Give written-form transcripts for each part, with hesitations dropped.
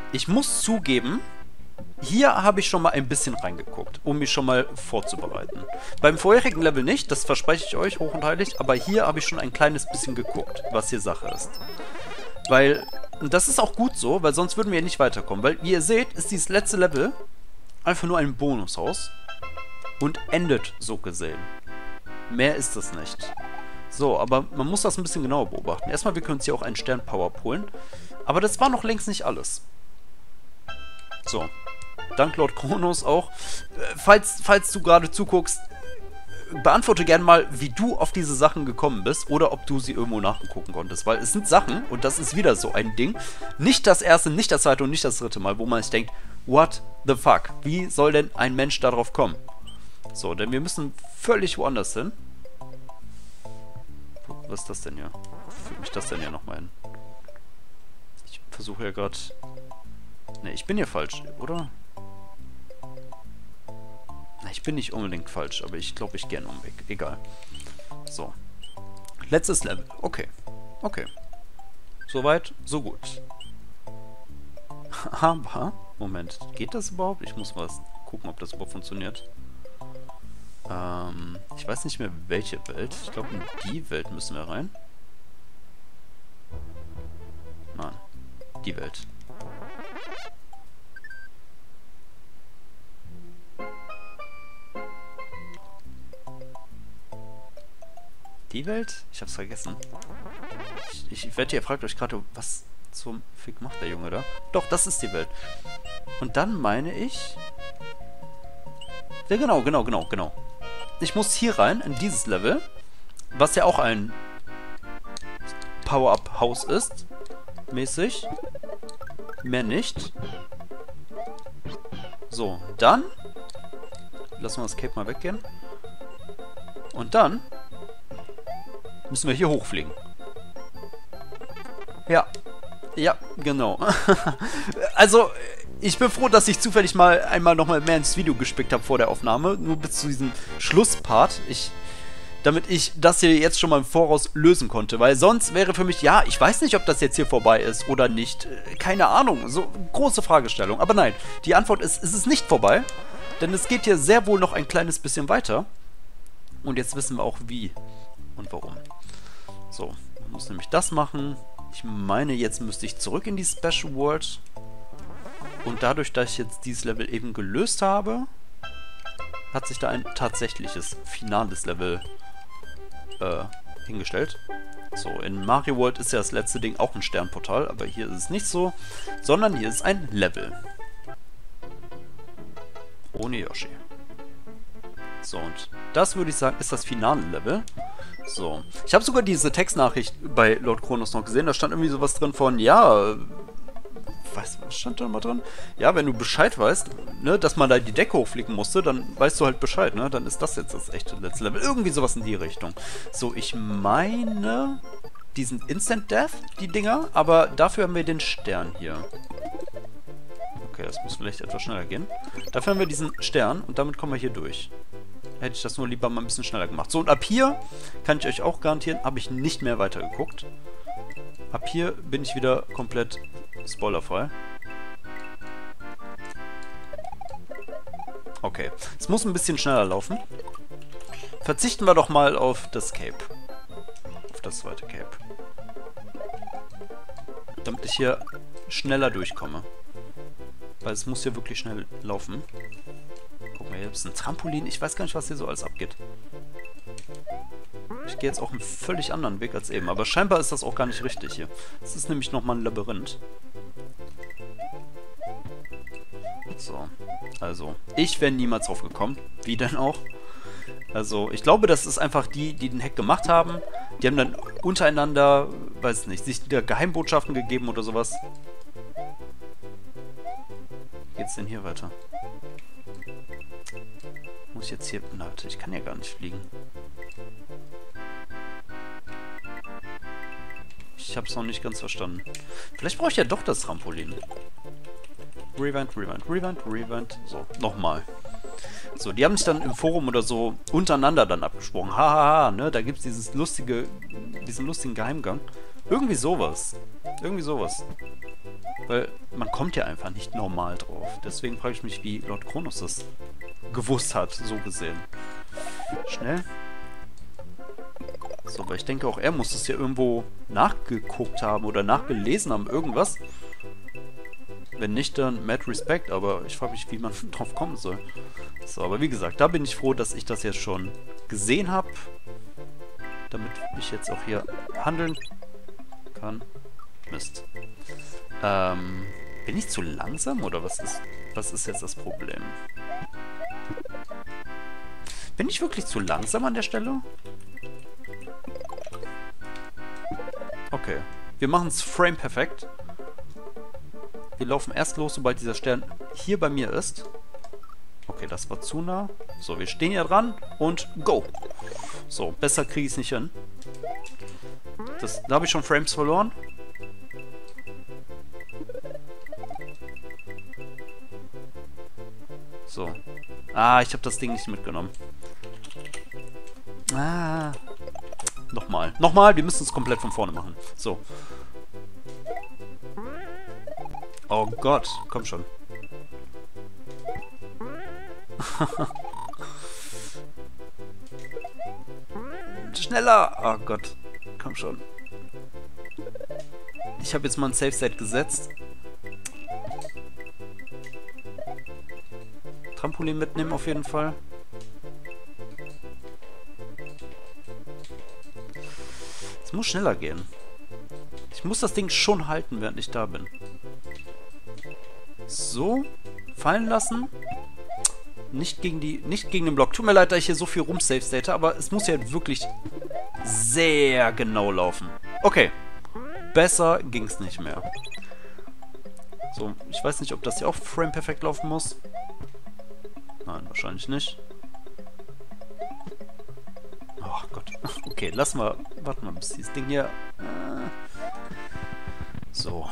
ich muss zugeben, hier habe ich schon mal ein bisschen reingeguckt, um mich schon mal vorzubereiten. Beim vorherigen Level nicht, das verspreche ich euch hoch und heilig, aber hier habe ich schon ein kleines bisschen geguckt, was hier Sache ist. Weil, und das ist auch gut so, weil sonst würden wir hier nicht weiterkommen. Weil, wie ihr seht, ist dieses letzte Level einfach nur ein Bonushaus und endet so gesehen. Mehr ist es nicht. So, aber man muss das ein bisschen genauer beobachten. Erstmal, wir können uns hier auch einen Stern-Power holen. Aber das war noch längst nicht alles. So. Dank Lord Kronos auch. Falls du gerade zuguckst, beantworte gerne mal, wie du auf diese Sachen gekommen bist oder ob du sie irgendwo nachgucken konntest. Weil es sind Sachen, und das ist wieder so ein Ding, nicht das erste, nicht das zweite und nicht das dritte Mal, wo man sich denkt, what the fuck? Wie soll denn ein Mensch darauf kommen? So, denn wir müssen völlig woanders hin. Was ist das denn hier? Wo führt mich das denn hier nochmal hin? Ich versuche ja gerade... Ne, ich bin hier falsch, oder? Na, ich bin nicht unbedingt falsch, aber ich glaube, ich gehe einen Umweg. Egal. So. Letztes Level. Okay. Okay. Soweit, so gut. Aber... Moment, geht das überhaupt? Ich muss mal gucken, ob das überhaupt funktioniert. Ich weiß nicht mehr, welche Welt. Ich glaube, in die Welt müssen wir rein. Nein. Die Welt. Die Welt? Ich hab's vergessen. Ich wette, ihr fragt euch gerade, was zum Fick macht der Junge da? Doch, das ist die Welt. Und dann meine ich... Ja, genau. Ich muss hier rein, in dieses Level, was ja auch ein Power-Up-Haus ist. Mäßig. Mehr nicht. So, dann... Lassen wir das Cape mal weggehen. Und dann... müssen wir hier hochfliegen. Ja. Ja, genau. Also, ich bin froh, dass ich zufällig mal einmal nochmal mehr ins Video gespickt habe vor der Aufnahme. Nur bis zu diesem Schlusspart. Damit ich das hier jetzt schon mal im Voraus lösen konnte. Weil sonst wäre für mich, ja, ich weiß nicht, ob das jetzt hier vorbei ist oder nicht. Keine Ahnung. So, große Fragestellung. Aber nein, die Antwort ist, es ist nicht vorbei. Denn es geht hier sehr wohl noch ein kleines bisschen weiter. Und jetzt wissen wir auch wie und warum. So, ich muss nämlich das machen. Ich meine, jetzt müsste ich zurück in die Special World. Und dadurch, dass ich jetzt dieses Level eben gelöst habe, hat sich da ein tatsächliches finales Level hingestellt. So, in Mario World ist ja das letzte Ding auch ein Sternportal, aber hier ist es nicht so, sondern hier ist ein Level. Ohne Yoshi. So, und das würde ich sagen, ist das finale Level. So. Ich habe sogar diese Textnachricht bei Lord Kronos noch gesehen. Da stand irgendwie sowas drin von, ja, was stand da mal drin? Ja, wenn du Bescheid weißt, ne, dass man da die Decke hochfliegen musste, dann weißt du halt Bescheid, ne? Dann ist das jetzt das echte letzte Level. Irgendwie sowas in die Richtung. So, ich meine, diesen Instant Death, die Dinger, aber dafür haben wir den Stern hier. Okay, das muss vielleicht etwas schneller gehen. Dafür haben wir diesen Stern und damit kommen wir hier durch. Hätte ich das nur lieber mal ein bisschen schneller gemacht. So, und ab hier, kann ich euch auch garantieren, habe ich nicht mehr weitergeguckt. Ab hier bin ich wieder komplett spoilerfrei. Okay, es muss ein bisschen schneller laufen. Verzichten wir doch mal auf das Cape. Auf das zweite Cape. Damit ich hier schneller durchkomme. Weil es muss hier wirklich schnell laufen. Guck mal, hier ist ein Trampolin. Ich weiß gar nicht, was hier so alles abgeht. Ich gehe jetzt auch einen völlig anderen Weg als eben. Aber scheinbar ist das auch gar nicht richtig hier. Es ist nämlich nochmal ein Labyrinth. So. Also, ich wäre niemals drauf gekommen. Wie denn auch? Also, ich glaube, das ist einfach die den Hack gemacht haben. Die haben dann untereinander, weiß nicht, sich wieder Geheimbotschaften gegeben oder sowas. Wie geht's denn hier weiter? Muss ich jetzt hier... Na, ich kann ja gar nicht fliegen. Ich hab's noch nicht ganz verstanden. Vielleicht brauche ich ja doch das Trampolin. Rewind. So, nochmal. So, die haben sich dann im Forum oder so untereinander dann abgesprochen. Hahaha, ne? Da gibt's diesen lustigen Geheimgang. Irgendwie sowas. Weil man kommt ja einfach nicht normal drauf. Deswegen frage ich mich, wie Lord Kronos das gewusst hat, so gesehen. Schnell. So, weil ich denke, auch er muss es ja irgendwo nachgeguckt haben oder nachgelesen haben, irgendwas. Wenn nicht, dann mad respect, aber ich frage mich, wie man drauf kommen soll. So, aber wie gesagt, da bin ich froh, dass ich das jetzt schon gesehen habe. Damit ich jetzt auch hier handeln kann. Mist. Bin ich zu langsam oder was ist jetzt das Problem? Bin ich wirklich zu langsam an der Stelle? Okay. Wir machen es frame perfekt. Wir laufen erst los, sobald dieser Stern hier bei mir ist. Okay, das war zu nah. So, wir stehen hier dran und go. So, besser kriege ich es nicht hin. Da habe ich schon Frames verloren. So. Ah, ich habe das Ding nicht mitgenommen. Ah. Nochmal. Nochmal, wir müssen es komplett von vorne machen. So. Oh Gott, komm schon. Schneller! Oh Gott, komm schon. Ich habe jetzt mal ein Safe Set gesetzt. Trampolin mitnehmen auf jeden Fall. Es muss schneller gehen. Ich muss das Ding schon halten, während ich da bin. So. Fallen lassen. Nicht gegen den Block. Tut mir leid, dass ich hier so viel rumsafe-state, aber es muss ja wirklich sehr genau laufen. Okay. Besser ging es nicht mehr. So, ich weiß nicht, ob das hier auch frame perfekt laufen muss. Nein, wahrscheinlich nicht. Oh Gott. Okay, lass mal. Warte mal, bis dieses Ding hier. So.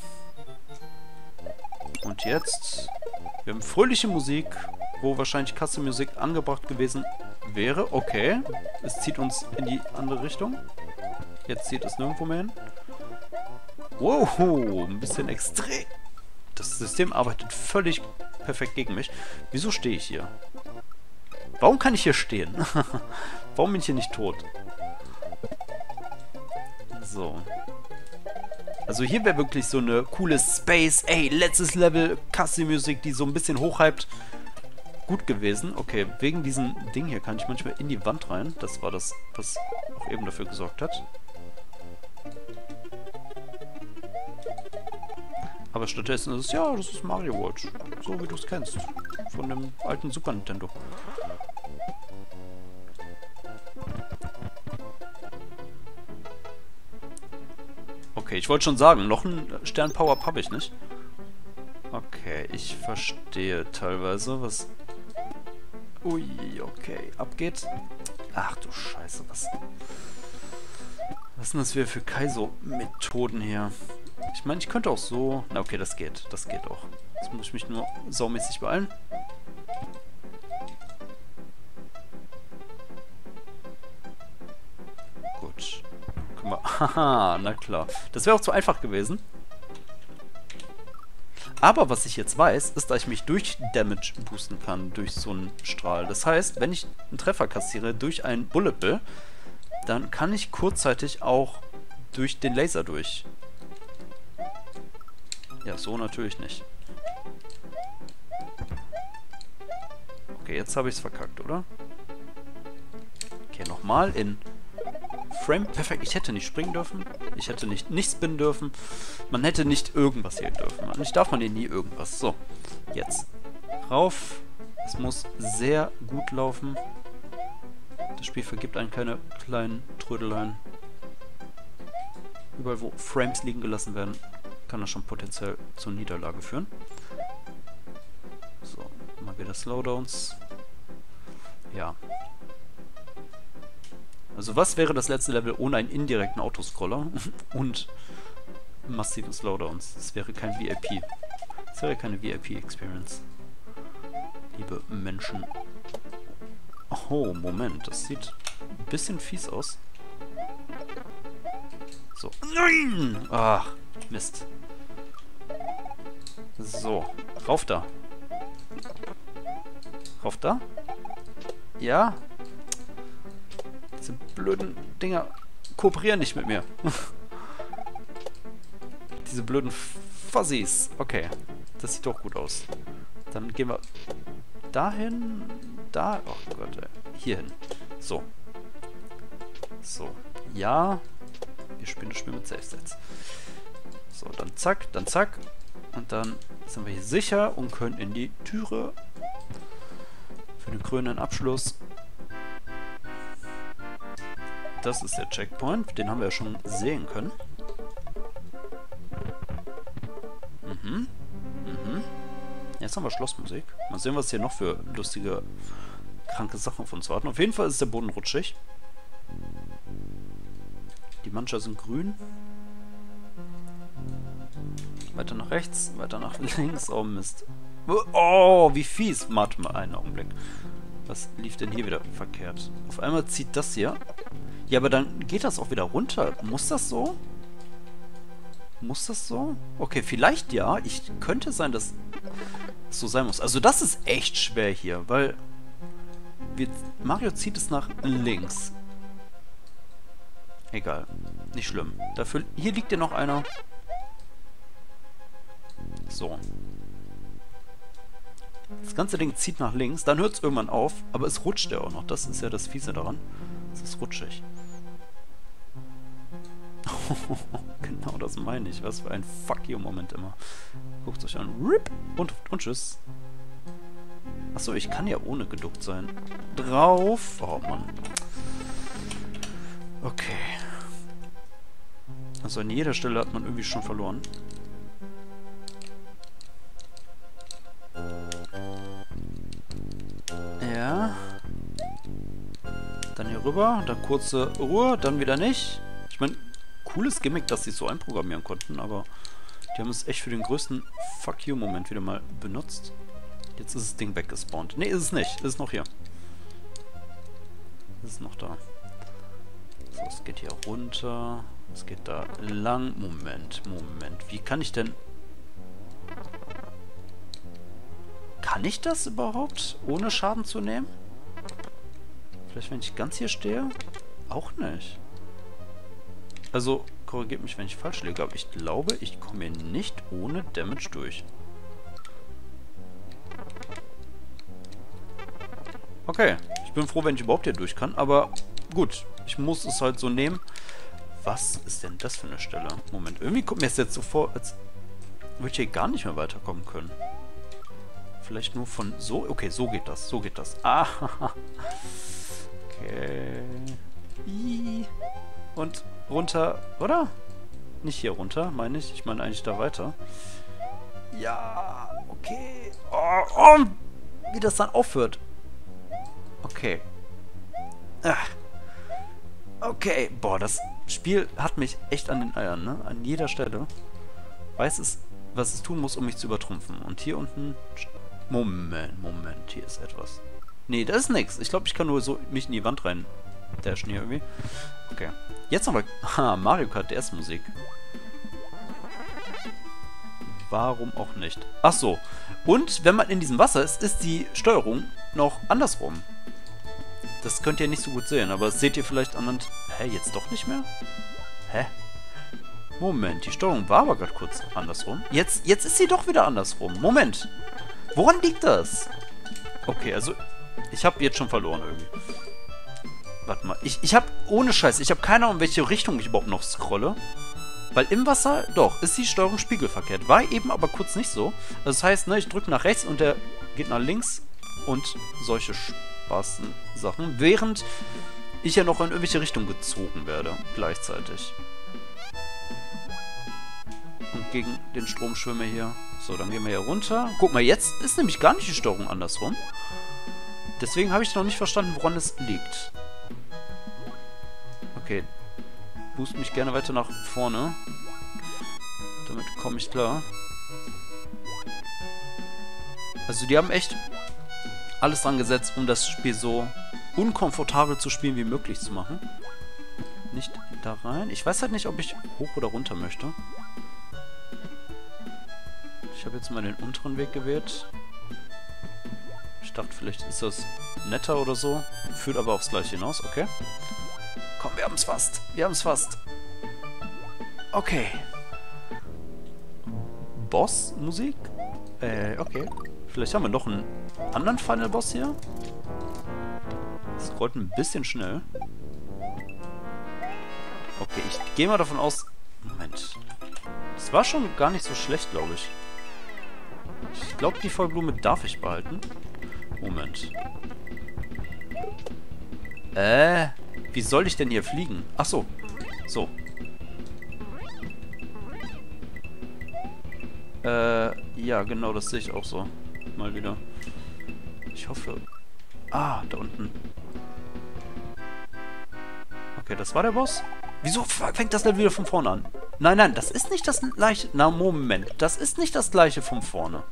Und jetzt. Wir haben fröhliche Musik, wo wahrscheinlich Custom Musik angebracht gewesen wäre. Okay. Es zieht uns in die andere Richtung. Jetzt zieht es nirgendwo mehr hin. Wow, ein bisschen extrem. Das System arbeitet völlig perfekt gegen mich. Wieso stehe ich hier? Warum kann ich hier stehen? Warum bin ich hier nicht tot? So. Also hier wäre wirklich so eine coole Space, ey, letztes Level Custom-Musik, die so ein bisschen hochhypt, gut gewesen. Okay, wegen diesem Ding hier kann ich manchmal in die Wand rein. Das war das, was auch eben dafür gesorgt hat. Aber stattdessen ist es, ja, das ist Mario Watch. So wie du es kennst. Von dem alten Super Nintendo. Okay, ich wollte schon sagen, noch einen Stern-Power-Up habe ich nicht. Okay, ich verstehe teilweise, was... Ui, okay, abgeht. Ach du Scheiße, was sind das für Kaizo-Methoden hier? Ich meine, ich könnte auch so... Na okay, das geht auch. Jetzt muss ich mich nur saumäßig beeilen. Gut. Guck mal. Haha, na klar. Das wäre auch zu einfach gewesen. Aber was ich jetzt weiß, ist, dass ich mich durch Damage boosten kann, durch so einen Strahl. Das heißt, wenn ich einen Treffer kassiere durch einen Bullet Bill, dann kann ich kurzzeitig auch durch den Laser durch. Ja, so natürlich nicht. Okay, jetzt habe ich es verkackt, oder? Okay, nochmal in Frame. Perfekt, ich hätte nicht springen dürfen. Ich hätte nicht spinnen dürfen. Man hätte nicht irgendwas hier dürfen. Nicht darf man hier nie irgendwas. So, jetzt. Rauf. Es muss sehr gut laufen. Das Spiel vergibt einen keine kleinen Trödeleien. Überall, wo Frames liegen gelassen werden, kann das schon potenziell zur Niederlage führen. So, mal wieder Slowdowns. Ja. Also was wäre das letzte Level ohne einen indirekten Autoscroller und massiven Slowdowns? Das wäre kein VIP. Das wäre keine VIP-Experience. Liebe Menschen. Oh, Moment. Das sieht ein bisschen fies aus. So. Nein! Ach, Mist. So, rauf da. Rauf da? Ja? Diese blöden Dinger kooperieren nicht mit mir. Diese blöden Fuzzies. Okay, das sieht doch gut aus. Dann gehen wir dahin. Da. Oh Gott, ey. Hier hin. So. So. Ja. Wir spielen das Spiel mit Safe-Sets. So, dann zack, dann zack. Und dann sind wir hier sicher und können in die Türe für den krönenden Abschluss. Das ist der Checkpoint. Den haben wir ja schon sehen können. Mhm. Mhm. Jetzt haben wir Schlossmusik. Mal sehen, was hier noch für lustige, kranke Sachen auf uns warten. Auf jeden Fall ist der Boden rutschig. Die Mancher sind grün. Weiter nach rechts, weiter nach links. Oh Mist. Oh, wie fies. Warte mal einen Augenblick. Was lief denn hier wieder verkehrt? Auf einmal zieht das hier. Ja, aber dann geht das auch wieder runter. Muss das so? Muss das so? Okay, vielleicht ja. Könnte sein, dass es so sein muss. Also das ist echt schwer hier, weil Mario zieht es nach links. Egal. Nicht schlimm. Dafür, hier liegt ja noch einer. So. Das ganze Ding zieht nach links, dann hört es irgendwann auf, aber es rutscht ja auch noch. Das ist ja das Fiese daran. Es ist rutschig. Genau das meine ich. Was für ein Fuck you-Moment immer. Guckt euch an. RIP! Und tschüss. Achso, ich kann ja ohne geduckt sein. Drauf. Oh Mann. Okay. Also an jeder Stelle hat man irgendwie schon verloren. Ja. Dann hier rüber, dann kurze Ruhe, dann wieder nicht. Ich meine, cooles Gimmick, dass sie es so einprogrammieren konnten, aber die haben es echt für den größten Fuck you-Moment wieder mal benutzt. Jetzt ist das Ding weggespawnt. Ne, ist es nicht. Ist es noch hier. Ist es noch da. So, es geht hier runter. Es geht da lang. Moment. Wie kann ich denn... Kann ich das überhaupt, ohne Schaden zu nehmen? Vielleicht, wenn ich ganz hier stehe? Auch nicht. Also, korrigiert mich, wenn ich falsch liege, aber ich glaube, ich komme hier nicht ohne Damage durch. Okay, ich bin froh, wenn ich überhaupt hier durch kann, aber gut, ich muss es halt so nehmen. Was ist denn das für eine Stelle? Moment, irgendwie kommt mir das jetzt so vor, als würde ich hier gar nicht mehr weiterkommen können. Vielleicht nur von so... Okay, so geht das, so geht das. Ah, okay. Und runter, oder? Nicht hier runter, meine ich. Ich meine eigentlich da weiter. Ja, okay. Oh, wie das dann aufhört. Okay. Okay. Boah, das Spiel hat mich echt an den Eiern, ne? An jeder Stelle. Weiß es, was es tun muss, um mich zu übertrumpfen. Und hier unten... Moment, hier ist etwas. Nee, da ist nichts. Ich glaube, ich kann nur so mich in die Wand rein dashen hier irgendwie. Okay. Jetzt haben wir... Mario Kart DS Musik. Warum auch nicht? Ach so. Und wenn man in diesem Wasser ist, ist die Steuerung noch andersrum. Das könnt ihr nicht so gut sehen, aber das seht ihr vielleicht anhand... Hä, jetzt doch nicht mehr? Hä? Moment, die Steuerung war aber gerade kurz andersrum. Jetzt ist sie doch wieder andersrum. Moment. Woran liegt das? Okay, also ich habe jetzt schon verloren irgendwie. Warte mal, ich habe, ohne Scheiß, ich habe keine Ahnung, in welche Richtung ich überhaupt noch scrolle. Weil im Wasser, doch, ist die Steuerung spiegelverkehrt. War eben aber kurz nicht so. Also das heißt, ne, ich drücke nach rechts und der geht nach links und solche Spaß-Sachen. Während ich ja noch in irgendwelche Richtung gezogen werde, gleichzeitig. Und gegen den Strom schwimme hier. So, dann gehen wir hier runter. Guck mal, jetzt ist nämlich gar nicht die Steuerung andersrum. Deswegen habe ich noch nicht verstanden, woran es liegt. Okay. Boost mich gerne weiter nach vorne. Damit komme ich klar. Also die haben echt alles dran gesetzt, um das Spiel so unkomfortabel zu spielen wie möglich zu machen. Nicht da rein. Ich weiß halt nicht, ob ich hoch oder runter möchte. Ich habe jetzt mal den unteren Weg gewählt. Ich dachte, vielleicht ist das netter oder so. Führt aber aufs Gleiche hinaus, okay. Komm, wir haben es fast. Wir haben es fast. Okay. Boss-Musik? Okay. Vielleicht haben wir noch einen anderen Final-Boss hier. Das scrollt ein bisschen schnell. Okay, ich gehe mal davon aus... Moment. Das war schon gar nicht so schlecht, glaube ich. Ich glaube, die Vollblume darf ich behalten. Moment. Wie soll ich denn hier fliegen? Ach so. So. Ja, genau, das sehe ich auch so. Mal wieder. Ich hoffe... Ah, da unten. Okay, das war der Boss. Wieso fängt das Level wieder von vorne an? Nein, nein, das ist nicht das gleiche... Na, Moment. Das ist nicht das gleiche von vorne.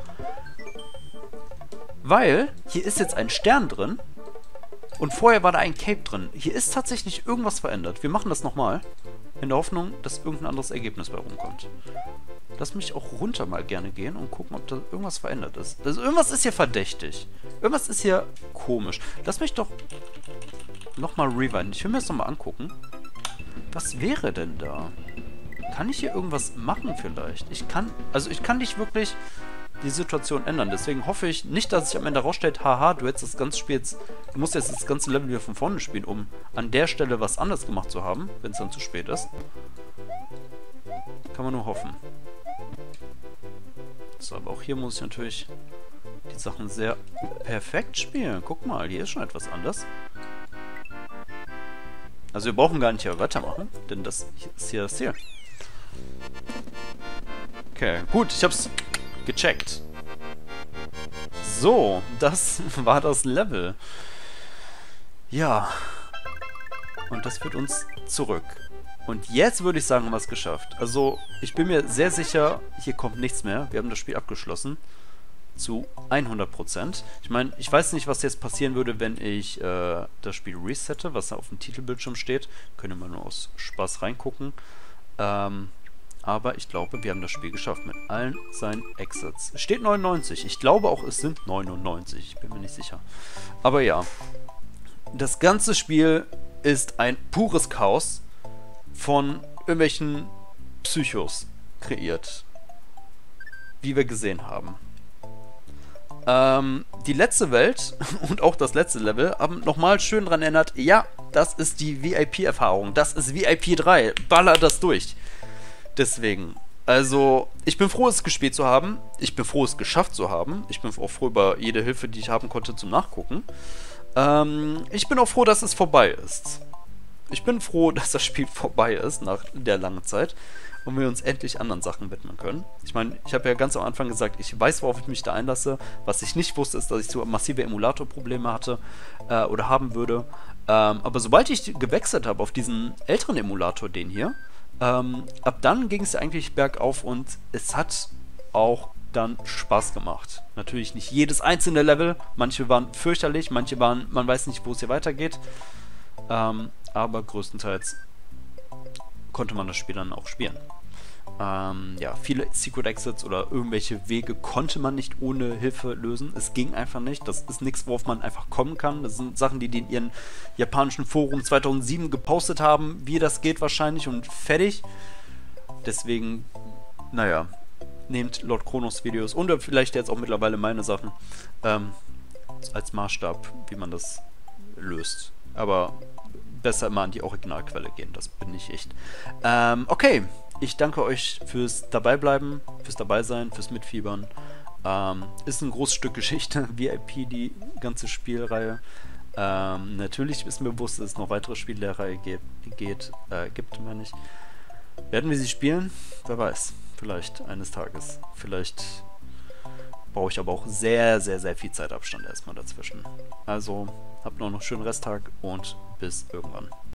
Weil, hier ist jetzt ein Stern drin. Und vorher war da ein Cape drin. Hier ist tatsächlich irgendwas verändert. Wir machen das nochmal. In der Hoffnung, dass irgendein anderes Ergebnis bei rumkommt. Lass mich auch runter mal gerne gehen und gucken, ob da irgendwas verändert ist. Also irgendwas ist hier verdächtig. Irgendwas ist hier komisch. Lass mich doch nochmal rewinden. Ich will mir das nochmal angucken. Was wäre denn da? Kann ich hier irgendwas machen vielleicht? Ich kann nicht wirklich die Situation ändern. Deswegen hoffe ich nicht, dass sich am Ende rausstellt, haha, du musst jetzt das ganze Level wieder von vorne spielen, um an der Stelle was anderes gemacht zu haben, wenn es dann zu spät ist. Kann man nur hoffen. So, aber auch hier muss ich natürlich die Sachen sehr perfekt spielen. Guck mal, hier ist schon etwas anders. Also wir brauchen gar nicht hier weitermachen, denn das ist hier das Ziel. Okay, gut, ich hab's gecheckt. So, das war das Level. Ja. Und das führt uns zurück. Und jetzt würde ich sagen, haben wir es geschafft. Also, ich bin mir sehr sicher, hier kommt nichts mehr. Wir haben das Spiel abgeschlossen. Zu 100%. Ich meine, ich weiß nicht, was jetzt passieren würde, wenn ich das Spiel resette, was da auf dem Titelbildschirm steht. Können wir nur aus Spaß reingucken. Aber ich glaube, wir haben das Spiel geschafft mit allen seinen Exits. Es steht 99. Ich glaube auch, es sind 99. Ich bin mir nicht sicher. Aber ja. Das ganze Spiel ist ein pures Chaos von irgendwelchen Psychos kreiert. Wie wir gesehen haben. Die letzte Welt und auch das letzte Level haben nochmal schön dran erinnert, ja, das ist die VIP-Erfahrung. Das ist VIP 3. Baller das durch. Deswegen, also, ich bin froh, es gespielt zu haben. Ich bin froh, es geschafft zu haben. Ich bin auch froh über jede Hilfe, die ich haben konnte zum Nachgucken. Ich bin auch froh, dass es vorbei ist. Ich bin froh, dass das Spiel vorbei ist nach der langen Zeit und wir uns endlich anderen Sachen widmen können. Ich meine, ich habe ja ganz am Anfang gesagt, ich weiß, worauf ich mich da einlasse. Was ich nicht wusste, ist, dass ich so massive Emulatorprobleme hatte oder haben würde. Aber sobald ich gewechselt habe auf diesen älteren Emulator, den hier, ab dann ging es eigentlich bergauf und es hat auch dann Spaß gemacht. Natürlich nicht jedes einzelne Level. Manche waren fürchterlich, manche waren, man weiß nicht, wo es hier weitergeht. Aber größtenteils konnte man das Spiel dann auch spielen. Ja, viele Secret Exits oder irgendwelche Wege konnte man nicht ohne Hilfe lösen. Es ging einfach nicht. Das ist nichts, worauf man einfach kommen kann. Das sind Sachen, die in ihren japanischen Forum 2007 gepostet haben, wie das geht wahrscheinlich und fertig. Deswegen, naja, nehmt Lord Kronos Videos und vielleicht jetzt auch mittlerweile meine Sachen als Maßstab, wie man das löst. Aber besser immer an die Originalquelle gehen, das bin ich echt. Okay, ich danke euch fürs Dabeibleiben, fürs Dabeisein, fürs Mitfiebern. Ist ein großes Stück Geschichte, VIP, die ganze Spielreihe. Natürlich ist mir bewusst, dass es noch weitere Spiele der Reihe gibt, meine ich. Werden wir sie spielen? Wer weiß. Vielleicht eines Tages. Vielleicht brauche ich aber auch sehr, sehr, sehr viel Zeitabstand erstmal dazwischen. Also, habt noch einen schönen Resttag und bis irgendwann.